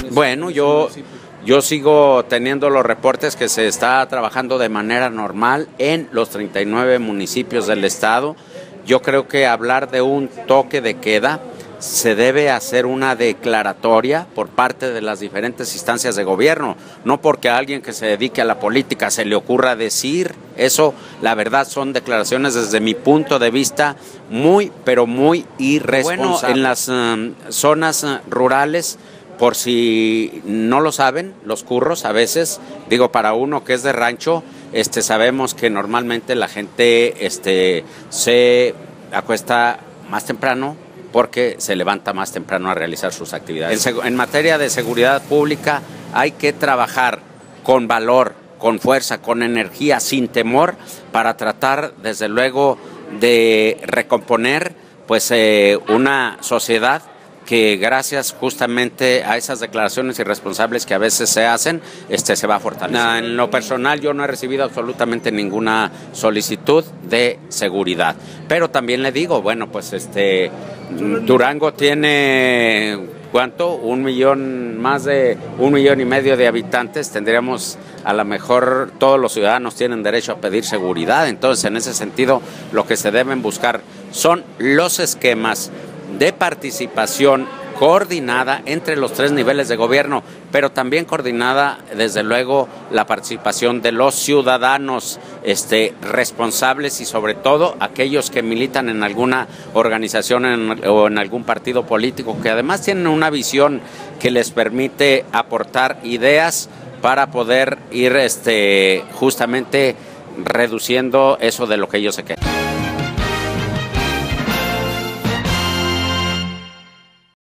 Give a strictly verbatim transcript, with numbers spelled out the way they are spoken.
Bueno, yo, yo sigo teniendo los reportes que se está trabajando de manera normal en los treinta y nueve municipios del estado. Yo creo que hablar de un toque de queda se debe hacer una declaratoria por parte de las diferentes instancias de gobierno, no porque a alguien que se dedique a la política se le ocurra decir eso. La verdad son declaraciones desde mi punto de vista muy, pero muy irresponsables. Bueno, en las um, zonas uh, rurales, por si no lo saben, los curros a veces, digo, para uno que es de rancho, este, sabemos que normalmente la gente este, se acuesta más temprano, porque se levanta más temprano a realizar sus actividades. En, en materia de seguridad pública hay que trabajar con valor, con fuerza, con energía, sin temor, para tratar desde luego de recomponer pues eh, una sociedad que gracias justamente a esas declaraciones irresponsables que a veces se hacen, este, se va a fortalecer. En lo personal yo no he recibido absolutamente ninguna solicitud de seguridad, pero también le digo, bueno, pues este Durango tiene, ¿cuánto? Un millón, más de un millón y medio de habitantes, tendríamos, a lo mejor todos los ciudadanos tienen derecho a pedir seguridad, entonces en ese sentido lo que se deben buscar son los esquemas de participación coordinada entre los tres niveles de gobierno, pero también coordinada, desde luego, la participación de los ciudadanos este, responsables y sobre todo aquellos que militan en alguna organización en, o en algún partido político, que además tienen una visión que les permite aportar ideas para poder ir este, justamente reduciendo eso de lo que ellos se quejan.